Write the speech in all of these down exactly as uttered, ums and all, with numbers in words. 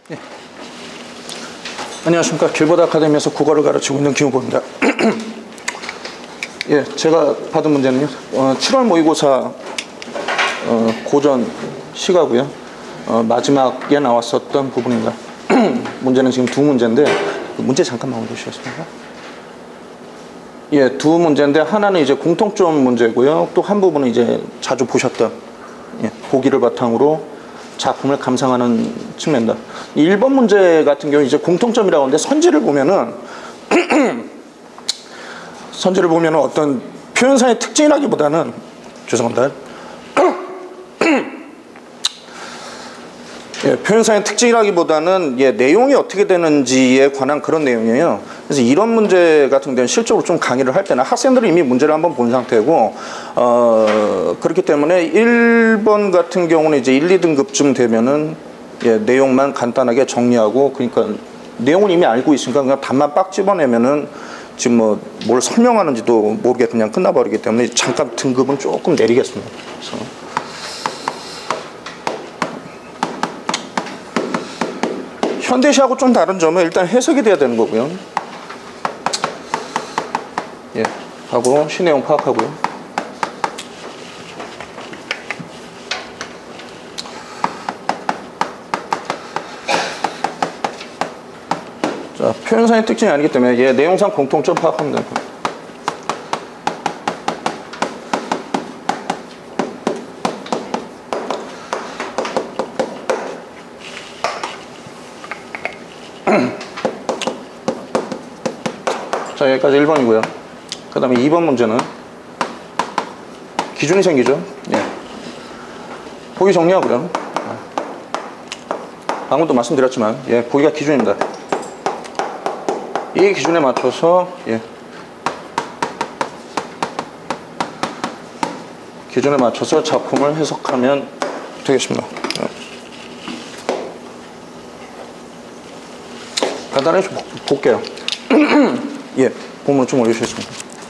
예. 안녕하십니까. 길보드 아카데미에서 국어를 가르치고 있는 김우보입니다. 예, 제가 받은 문제는요, 어, 칠월 모의고사 어, 고전 시가고요. 어, 마지막에 나왔었던 부분입니다. 문제는 지금 두 문제인데, 문제 잠깐만 올려주시겠습니까? 예, 두 문제인데, 하나는 이제 공통점 문제고요. 또 한 부분은 이제 자주 보셨던, 예, 보기를 바탕으로 작품을 감상하는 측면이다. 일 번 문제 같은 경우 이제 공통점이라고 하는데, 선지를 보면은, 선지를 보면은 어떤 표현상의 특징이라기보다는, 죄송합니다. 예, 표현상의 특징이라기보다는 예, 내용이 어떻게 되는지에 관한 그런 내용이에요. 그래서 이런 문제 같은 경우는 실적으로 좀 강의를 할 때는 학생들은 이미 문제를 한번 본 상태고, 어, 그렇기 때문에 일 번 같은 경우는 이제 일, 이 등급쯤 되면은 예, 내용만 간단하게 정리하고, 그러니까 내용을 이미 알고 있으니까 그냥 답만 빡 집어내면은 지금 뭐 뭘 설명하는지도 모르게 그냥 끝나버리기 때문에 잠깐 등급은 조금 내리겠습니다. 그래서 현대시하고 좀 다른 점은 일단 해석이 돼야 되는 거고요. 예, 하고 시 내용 파악하고요. 자, 표현상의 특징이 아니기 때문에 예, 내용상 공통점 파악하면 됩니다. 자, 여기까지 일 번이고요. 그 다음에 이 번 문제는 기준이 생기죠. 예. 보기 정리하고요. 방금도 말씀드렸지만, 예, 보기가 기준입니다. 이 기준에 맞춰서, 예, 기준에 맞춰서 작품을 해석하면 되겠습니다. 예. 간단하게 좀 볼게요. 예, 본문 좀 올려주셨습니다.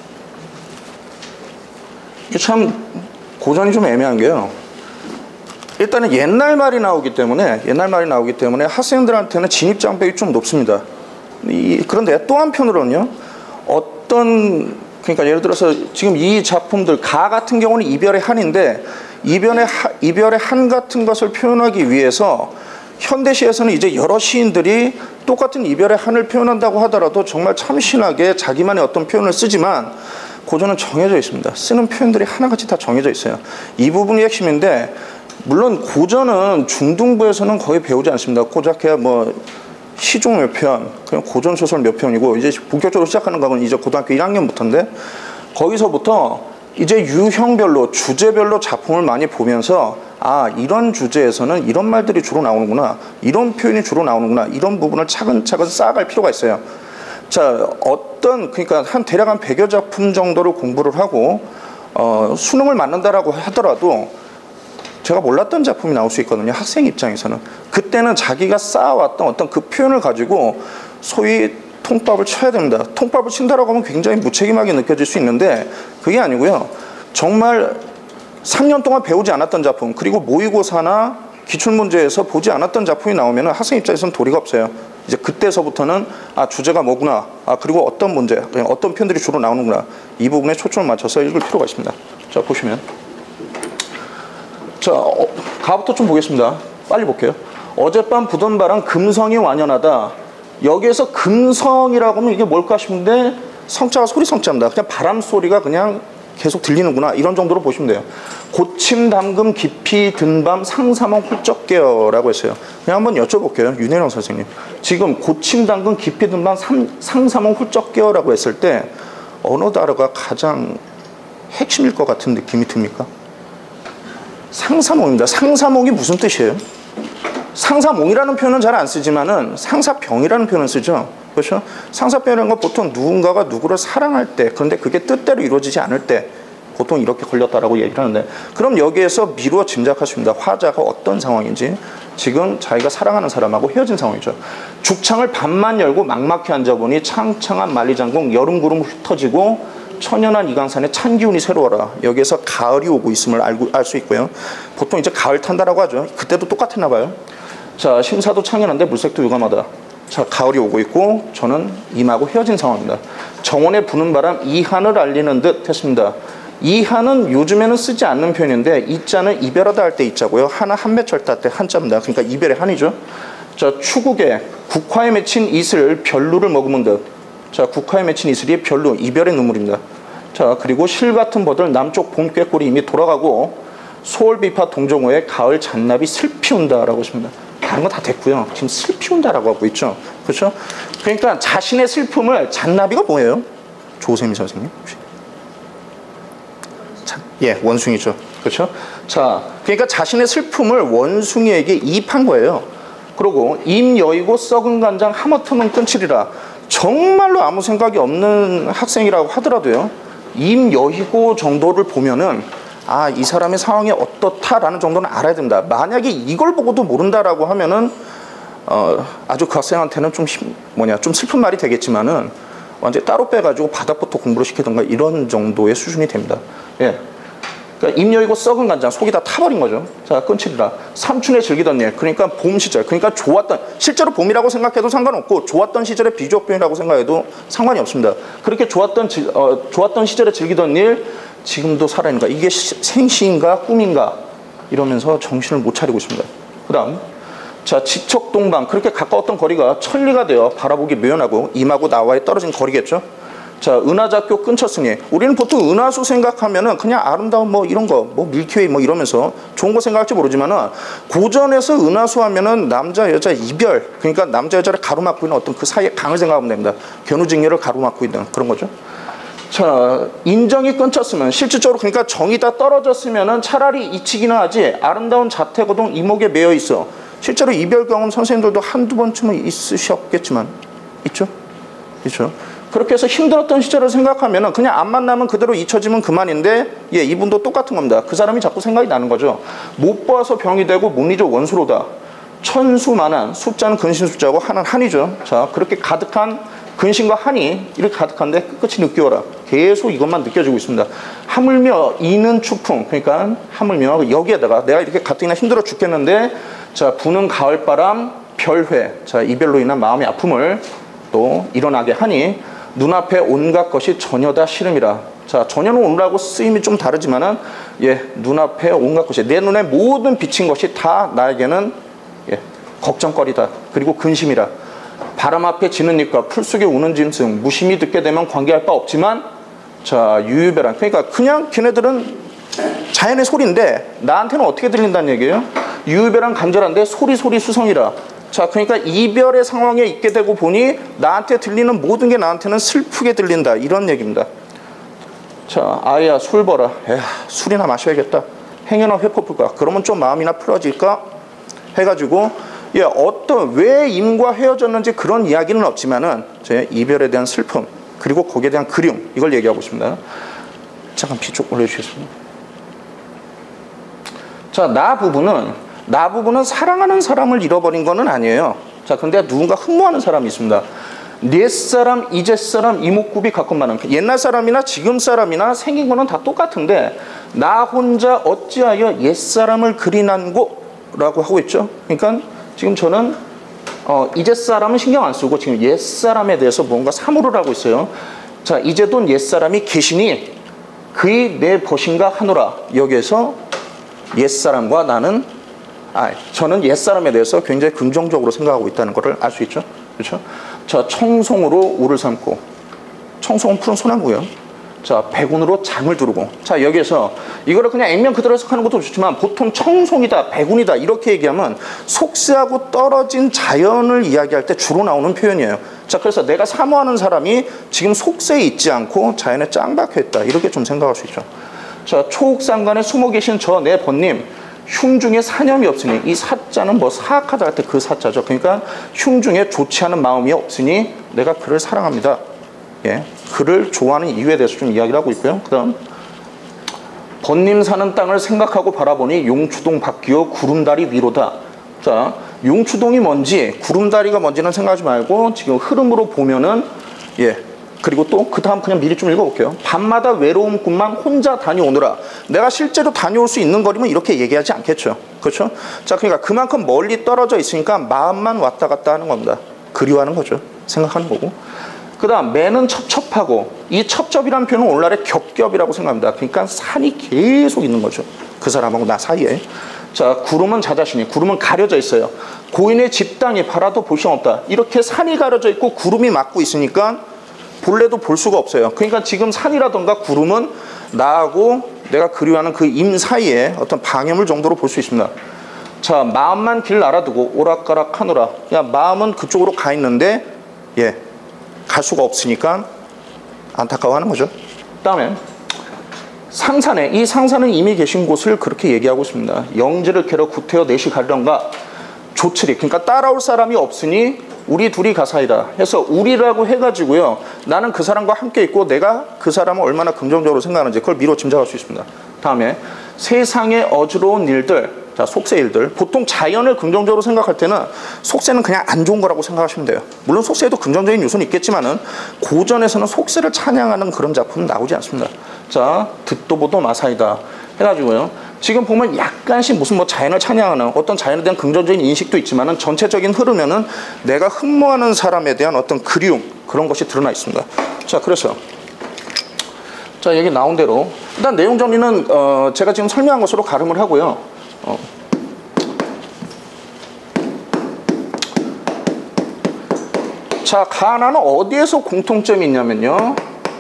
이게 참 고전이 좀 애매한 게요. 일단은 옛날 말이 나오기 때문에 옛날 말이 나오기 때문에 학생들한테는 진입 장벽이 좀 높습니다. 이, 그런데 또 한편으로는요, 어떤, 그러니까 예를 들어서 지금 이 작품들 가 같은 경우는 이별의 한인데, 이별의 하, 이별의 한 같은 것을 표현하기 위해서 현대시에서는 이제 여러 시인들이 똑같은 이별의 한을 표현한다고 하더라도 정말 참신하게 자기만의 어떤 표현을 쓰지만, 고전은 정해져 있습니다. 쓰는 표현들이 하나같이 다 정해져 있어요. 이 부분이 핵심인데, 물론 고전은 중등부에서는 거의 배우지 않습니다. 고작해야 뭐 시종 몇 편, 그냥 고전 소설 몇 편이고, 이제 본격적으로 시작하는 거는 이제 고등학교 일 학년부터인데, 거기서부터 이제 유형별로, 주제별로 작품을 많이 보면서, 아, 이런 주제에서는 이런 말들이 주로 나오는구나, 이런 표현이 주로 나오는구나, 이런 부분을 차근차근 쌓아갈 필요가 있어요. 자, 어떤, 그러니까 한 대략 한 백여 작품 정도를 공부를 하고 어, 수능을 맞는다라고 하더라도 제가 몰랐던 작품이 나올 수 있거든요. 학생 입장에서는. 그때는 자기가 쌓아왔던 어떤 그 표현을 가지고 소위 통밥을 쳐야 됩니다. 통밥을 친다라고 하면 굉장히 무책임하게 느껴질 수 있는데, 그게 아니고요. 정말 삼 년 동안 배우지 않았던 작품, 그리고 모의고사나 기출문제에서 보지 않았던 작품이 나오면 학생 입장에서는 도리가 없어요. 이제 그때서부터는 아, 주제가 뭐구나, 아, 그리고 어떤 문제, 어떤 표현들이 주로 나오는구나, 이 부분에 초점을 맞춰서 읽을 필요가 있습니다. 자, 보시면, 자, 어, 가부터 좀 보겠습니다. 빨리 볼게요. 어젯밤 부던 바람 금성이 완연하다. 여기에서 금성이라고 하면 이게 뭘까 싶은데, 성자가 소리 성자입니다. 그냥 바람 소리가 그냥 계속 들리는구나, 이런 정도로 보시면 돼요. 고침 담금 깊이 든 밤 상사몽 훌쩍 깨어라고 했어요. 그냥 한번 여쭤볼게요. 윤혜령 선생님, 지금 고침 담금 깊이 든 밤 상사몽 훌쩍 깨어라고 했을 때 어느 단어가 가장 핵심일 것 같은 느낌이 듭니까? 상사몽입니다. 상사몽이 무슨 뜻이에요? 상사몽이라는 표현은 잘 안 쓰지만은 상사병이라는 표현을 쓰죠. 그렇죠? 상사병이라는 건 보통 누군가가 누구를 사랑할 때, 그런데 그게 뜻대로 이루어지지 않을 때 보통 이렇게 걸렸다라고 얘기를 하는데, 그럼 여기에서 미루어 짐작하십니다. 화자가 어떤 상황인지. 지금 자기가 사랑하는 사람하고 헤어진 상황이죠. 죽창을 반만 열고 막막히 앉아보니 창창한 만리장공 여름구름 흩어지고 천연한 이강산에 찬 기운이 새로워라. 여기에서 가을이 오고 있음을 알고 알 수 있고요. 보통 이제 가을 탄다라고 하죠. 그때도 똑같았나 봐요. 자, 심사도 창연한데 물색도 유감하다. 자, 가을이 오고 있고 저는 임하고 헤어진 상황입니다. 정원에 부는 바람 이한을 알리는 듯 했습니다. 이한은 요즘에는 쓰지 않는 표현인데 이자는 이별하다 할 때 이자고요. 한은 한매철다 할 때 한자입니다. 그러니까 이별의 한이죠. 자, 추국에 국화에 맺힌 이슬 별루를 머금은 듯. 자, 국화에 맺힌 이슬이 별루, 이별의 눈물입니다. 자, 그리고 실 같은 버들 남쪽 봄 꾀꼬리 이미 돌아가고 소울비파 동정호의 가을 잔나비 슬피 운다라고 했습니다. 다른 거 다 됐고요. 지금 슬피 운다라고 하고 있죠. 그렇죠? 그러니까 자신의 슬픔을 잔나비가 뭐예요? 조세미 선생님. 자, 예, 원숭이죠. 그렇죠? 자, 그러니까 자신의 슬픔을 원숭이에게 이입한 거예요. 그리고 임 여이고 썩은 간장 하마터면 끊치리라. 정말로 아무 생각이 없는 학생이라고 하더라도요. 임 여이고 정도를 보면은 아, 이 사람의 상황이 어떻다라는 정도는 알아야 됩니다. 만약에 이걸 보고도 모른다라고 하면은 어, 아주 그 학생한테는 좀 힘, 뭐냐 좀 슬픈 말이 되겠지만은 완전 따로 빼가지고 바닥부터 공부를 시키던가 이런 정도의 수준이 됩니다. 예. 그러니까 임여이고 썩은 간장 속이 다 타버린 거죠. 자, 끊치리라. 삼춘에 즐기던 일. 그러니까 봄 시절. 그러니까 좋았던 실제로 봄이라고 생각해도 상관없고 좋았던 시절의 비주얼 표현이라고 생각해도 상관이 없습니다. 그렇게 좋았던 어, 좋았던 시절에 즐기던 일 지금도 살아있는가? 이게 시, 생시인가 꿈인가? 이러면서 정신을 못 차리고 있습니다. 그 다음 자, 지척동방. 그렇게 가까웠던 거리가 천리가 되어 바라보기 묘연하고 임하고 나와의 떨어진 거리겠죠. 자, 은하작교 끊쳤으니 우리는 보통 은하수 생각하면은 그냥 아름다운 뭐 이런 거, 뭐 밀키웨이 뭐 이러면서 좋은 거 생각할지 모르지만은 고전에서 은하수 하면은 남자 여자 이별, 그러니까 남자 여자를 가로막고 있는 어떤 그 사이의 강을 생각하면 됩니다. 견우직녀를 가로막고 있는 그런 거죠. 자, 인정이 끊쳤으면 실질적으로 그러니까 정이 다 떨어졌으면은 차라리 잊히기는 하지 아름다운 자태고동 이목에 매여 있어. 실제로 이별 경험 선생님들도 한두 번쯤은 있으셨겠지만 있죠? 있죠? 그렇게 해서 힘들었던 시절을 생각하면은 그냥 안 만나면 그대로 잊혀지면 그만인데 예, 이분도 똑같은 겁니다. 그 사람이 자꾸 생각이 나는 거죠. 못 봐서 병이 되고 못 잊어 원수로다. 천수만한 숫자는 근신 숫자고 한은 한이죠. 자, 그렇게 가득한 근심과 한이 이렇게 가득한데 끝끝이 느껴라. 계속 이것만 느껴지고 있습니다. 하물며 이는 추풍. 그러니까 하물며 여기에다가 내가 이렇게 가뜩이나 힘들어 죽겠는데 자, 부는 가을바람 별회. 자, 이별로 인한 마음의 아픔을 또 일어나게 하니 눈앞에 온갖 것이 전혀 다 싫음이라. 자, 전혀는 오늘하고 쓰임이 좀 다르지만은 예, 눈앞에 온갖 것이 내 눈에 모든 비친 것이 다 나에게는 예, 걱정거리다. 그리고 근심이라. 바람 앞에 지는 잎과 풀 속에 우는 짐승 무심히 듣게 되면 관계할 바 없지만 자, 유유별한. 그러니까 그냥 걔네들은 자연의 소리인데 나한테는 어떻게 들린다는 얘기예요? 유유별한 간절한데 소리 소리 수성이라. 자, 그러니까 이별의 상황에 있게 되고 보니 나한테 들리는 모든 게 나한테는 슬프게 들린다. 이런 얘기입니다. 자, 아이야 술 벌어. 에휴, 술이나 마셔야겠다. 행여나 회 퍼볼까? 그러면 좀 마음이나 풀어질까? 해가지고 예, 어떤 왜 임과 헤어졌는지 그런 이야기는 없지만은 제 이별에 대한 슬픔 그리고 거기에 대한 그리움 이걸 얘기하고 있습니다. 잠깐 피 좀 올려주시겠습니다. 자, 나 부부는 나 부부는 사랑하는 사람을 잃어버린 거는 아니에요. 자, 근데 누군가 흠모하는 사람이 있습니다. 옛사람, 이제사람, 이목구비 가끔만은 옛날 사람이나 지금 사람이나 생긴 거는 다 똑같은데 나 혼자 어찌하여 옛사람을 그리난고 라고 하고 있죠. 그러니까 지금 저는 어, 이제사람은 신경 안 쓰고 지금 옛사람에 대해서 뭔가 사무를 하고 있어요. 자, 이제돈 옛사람이 계시니 그의 내 벗인가 하노라. 여기에서 옛사람과 나는 아, 저는 옛사람에 대해서 굉장히 긍정적으로 생각하고 있다는 것을 알 수 있죠. 그렇죠? 자, 청송으로 우를 삼고 청송은 푸른 소나무고요. 자, 백운으로 잠을 두르고. 자, 여기에서 이거를 그냥 액면 그대로 해석하는 것도 좋지만 보통 청송이다, 백운이다 이렇게 얘기하면 속세하고 떨어진 자연을 이야기할 때 주로 나오는 표현이에요. 자, 그래서 내가 사모하는 사람이 지금 속세에 있지 않고 자연에 짱박혀 있다. 이렇게 좀 생각할 수 있죠. 자, 초옥상간에 숨어 계신 저 내 번님 흉중에 사념이 없으니 이 사자는 뭐 사악하다 할 때 그 사자죠. 그러니까 흉중에 좋지 않은 마음이 없으니 내가 그를 사랑합니다. 예, 그를 좋아하는 이유에 대해서 좀 이야기를 하고 있고요. 그 다음 번님 사는 땅을 생각하고 바라보니 용추동 바뀌어 구름다리 위로다. 자, 용추동이 뭔지 구름다리가 뭔지는 생각하지 말고 지금 흐름으로 보면은 예, 그리고 또 그 다음 그냥 미리 좀 읽어볼게요. 밤마다 외로운 꿈만 혼자 다녀오느라. 내가 실제로 다녀올 수 있는 거리면 이렇게 얘기하지 않겠죠. 그렇죠? 자, 그러니까 그만큼 멀리 떨어져 있으니까 마음만 왔다 갔다 하는 겁니다. 그리워하는 거죠. 생각하는 거고. 그 다음 매는 첩첩하고, 이 첩첩이라는 표현은 오늘날의 겹겹이라고 생각합니다. 그러니까 산이 계속 있는 거죠. 그 사람하고 나 사이에. 자, 구름은 자자신이, 구름은 가려져 있어요. 고인의 집당이 바라도 볼 수 없다. 이렇게 산이 가려져 있고 구름이 막고 있으니까 볼래도 볼 수가 없어요. 그러니까 지금 산이라던가 구름은 나하고 내가 그리워하는 그 임 사이에 어떤 방해물 정도로 볼 수 있습니다. 자, 마음만 길 알아두고 오락가락 하노라. 야, 마음은 그쪽으로 가 있는데 예, 갈 수가 없으니까 안타까워하는 거죠. 그 다음에 상산에, 이 상산은 이미 계신 곳을 그렇게 얘기하고 있습니다. 영지를 캐러 구태여 넷이 가려던가 조치리, 그러니까 따라올 사람이 없으니 우리 둘이 가사이다 해서 우리라고 해가지고요, 나는 그 사람과 함께 있고 내가 그 사람을 얼마나 긍정적으로 생각하는지 그걸 미루어 짐작할 수 있습니다. 다음에 세상의 어지러운 일들, 자, 속세 일들. 보통 자연을 긍정적으로 생각할 때는 속세는 그냥 안 좋은 거라고 생각하시면 돼요. 물론 속세에도 긍정적인 요소는 있겠지만은 고전에서는 속세를 찬양하는 그런 작품은 나오지 않습니다. 자, 듣도 보도 마사이다 해가지고요, 지금 보면 약간씩 무슨 뭐 자연을 찬양하는 어떤 자연에 대한 긍정적인 인식도 있지만은 전체적인 흐름에는 내가 흠모하는 사람에 대한 어떤 그리움, 그런 것이 드러나 있습니다. 자, 그래서 자, 여기 나온 대로 일단 내용 정리는 어, 제가 지금 설명한 것으로 가름을 하고요. 어. 자, 가나는 어디에서 공통점이 있냐면요,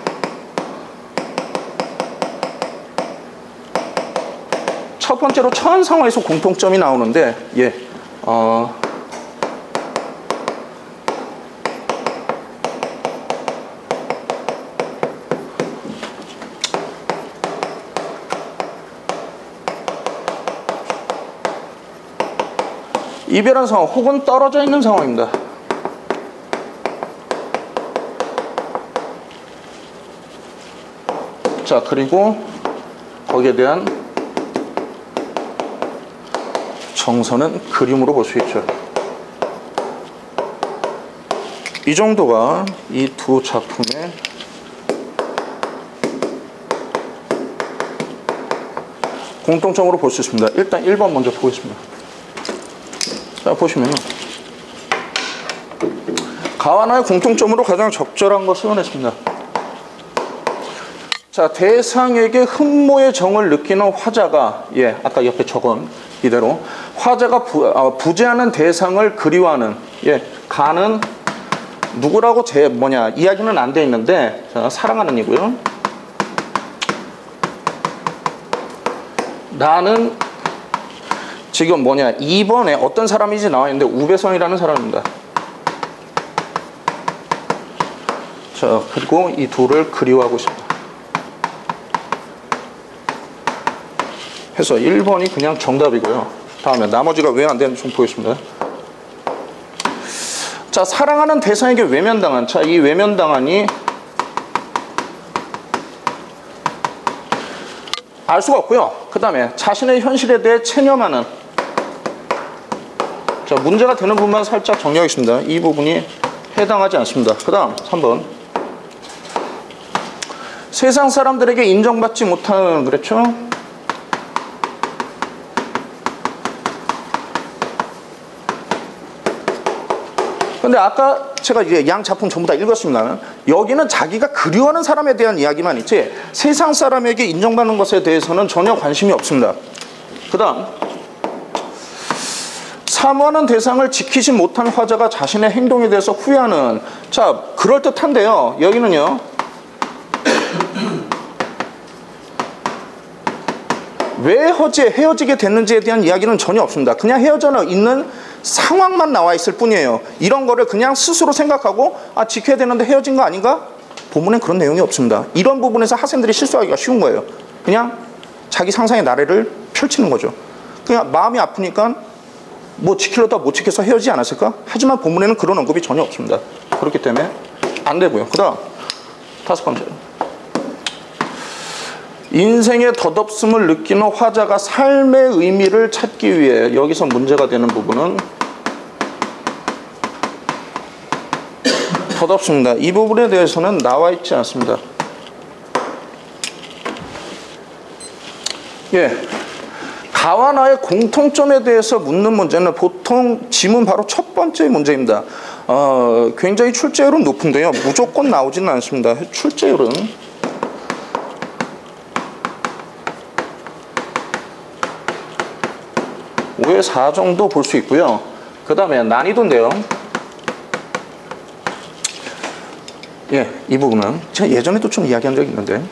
첫 번째로 처한 상황에서 공통점이 나오는데, 예, 어, 이별한 상황 혹은 떨어져 있는 상황입니다. 자, 그리고 거기에 대한 정서는 그림으로 볼 수 있죠. 이 정도가 이 두 작품의 공통점으로 볼 수 있습니다. 일단 일 번 먼저 보겠습니다. 자, 보시면 가와나의 공통점으로 가장 적절한 것을 원했습니다. 자, 대상에게 흠모의 정을 느끼는 화자가, 예, 아까 옆에 적은 이대로 화자가 부, 어, 부재하는 대상을 그리워하는, 예, 가는 누구라고 제 뭐냐 이야기는 안 돼 있는데, 자, 사랑하는 이고요. 나는 지금 뭐냐 이 번에 어떤 사람인지 나와 있는데 우배선이라는 사람입니다. 자, 그리고 이 둘을 그리워하고 있습니다. 해서 일 번이 그냥 정답이고요. 다음에 나머지가 왜 안 되는지 좀 보겠습니다. 자, 사랑하는 대상에게 외면당한, 자, 이 외면당한이 알 수가 없고요. 그 다음에 자신의 현실에 대해 체념하는, 자, 문제가 되는 부분만 살짝 정리하겠습니다. 이 부분이 해당하지 않습니다. 그 다음 삼 번 세상 사람들에게 인정받지 못하는, 그렇죠? 근데 아까 제가 이제 양 작품 전부 다 읽었습니다만 여기는 자기가 그리워하는 사람에 대한 이야기만 있지 세상 사람에게 인정받는 것에 대해서는 전혀 관심이 없습니다. 그 다음 사모하는 대상을 지키지 못한 화자가 자신의 행동에 대해서 후회하는, 자, 그럴듯한데요, 여기는요 왜 허지, 헤어지게 됐는지에 대한 이야기는 전혀 없습니다. 그냥 헤어져 있는 상황만 나와 있을 뿐이에요. 이런 거를 그냥 스스로 생각하고 아, 지켜야 되는데 헤어진 거 아닌가? 본문엔 그런 내용이 없습니다. 이런 부분에서 학생들이 실수하기가 쉬운 거예요. 그냥 자기 상상의 나래를 펼치는 거죠. 그냥 마음이 아프니까 뭐 지키려다 못 지켜서 헤어지지 않았을까? 하지만 본문에는 그런 언급이 전혀 없습니다. 그렇기 때문에 안 되고요. 그 다음 다섯 번째 인생의 덧없음을 느끼는 화자가 삶의 의미를 찾기 위해, 여기서 문제가 되는 부분은 덧없습니다. 이 부분에 대해서는 나와 있지 않습니다. 예, 가와 나의 공통점에 대해서 묻는 문제는 보통 지문 바로 첫 번째 문제입니다. 어, 굉장히 출제율은 높은데요. 무조건 나오지는 않습니다. 출제율은 오에 사 정도 볼 수 있고요. 그 다음에 난이도인데요. 예, 이 부분은 제가 예전에도 좀 이야기한 적이 있는데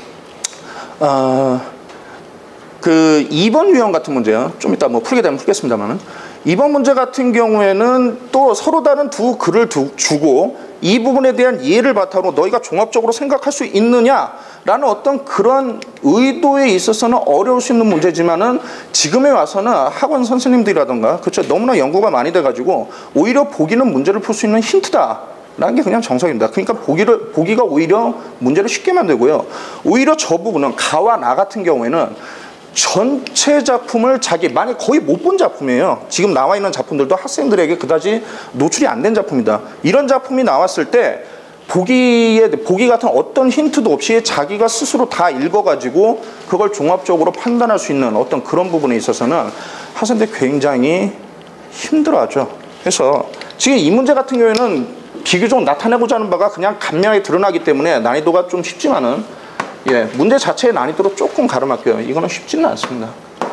어, 그 이 번 유형 같은 문제요. 좀 이따 뭐 풀게 되면 풀겠습니다만은 이 번 문제 같은 경우에는 또 서로 다른 두 글을 두, 주고 이 부분에 대한 이해를 바탕으로 너희가 종합적으로 생각할 수 있느냐라는 어떤 그런 의도에 있어서는 어려울 수 있는 문제지만은 지금에 와서는 학원 선생님들이라던가 그렇죠 너무나 연구가 많이 돼가지고 오히려 보기는 문제를 풀 수 있는 힌트다. 라는 게 그냥 정석입니다. 그러니까 보기를, 보기가 오히려 문제를 쉽게 만들고요. 오히려 저 부분은 가와 나 같은 경우에는 전체 작품을 자기 만약 거의 못 본 작품이에요. 지금 나와 있는 작품들도 학생들에게 그다지 노출이 안 된 작품이다. 이런 작품이 나왔을 때 보기에 보기 같은 어떤 힌트도 없이 자기가 스스로 다 읽어가지고 그걸 종합적으로 판단할 수 있는 어떤 그런 부분에 있어서는 학생들이 굉장히 힘들어하죠. 그래서 지금 이 문제 같은 경우에는 비교적 나타내고자 하는 바가 그냥 간명하게 드러나기 때문에 난이도가 좀 쉽지만은 예, 문제 자체의 난이도로 조금 가름할게요. 이거는 쉽지는 않습니다.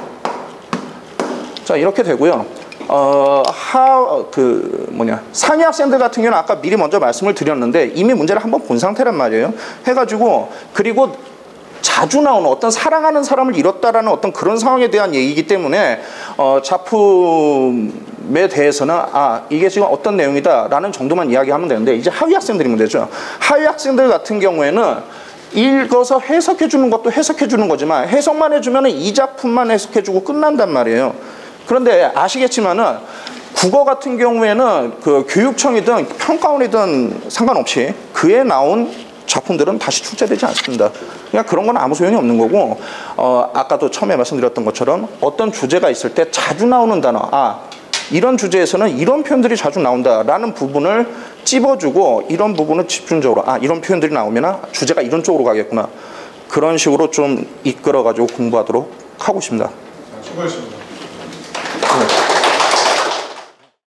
자, 이렇게 되고요. 어, 하, 그, 뭐냐. 상위 학생들 같은 경우는 아까 미리 먼저 말씀을 드렸는데 이미 문제를 한번 본 상태란 말이에요. 해가지고, 그리고 자주 나오는 어떤 사랑하는 사람을 잃었다라는 어떤 그런 상황에 대한 얘기이기 때문에, 어, 작품에 대해서는, 아, 이게 지금 어떤 내용이다라는 정도만 이야기하면 되는데, 이제 하위 학생들이 문제죠. 하위 학생들 같은 경우에는 읽어서 해석해 주는 것도 해석해 주는 거지만 해석만 해주면 이 작품만 해석해 주고 끝난단 말이에요. 그런데 아시겠지만은 국어 같은 경우에는 그 교육청이든 평가원이든 상관없이 그에 나온 작품들은 다시 출제되지 않습니다. 그냥 그런 건 아무 소용이 없는 거고 어, 아까도 처음에 말씀드렸던 것처럼 어떤 주제가 있을 때 자주 나오는 단어 아 이런 주제에서는 이런 표현들이 자주 나온다라는 부분을 찝어주고 이런 부분을 집중적으로 아 이런 표현들이 나오면 주제가 이런 쪽으로 가겠구나 그런 식으로 좀 이끌어가지고 공부하도록 하고 있습니다. 수고하셨습니다. 네.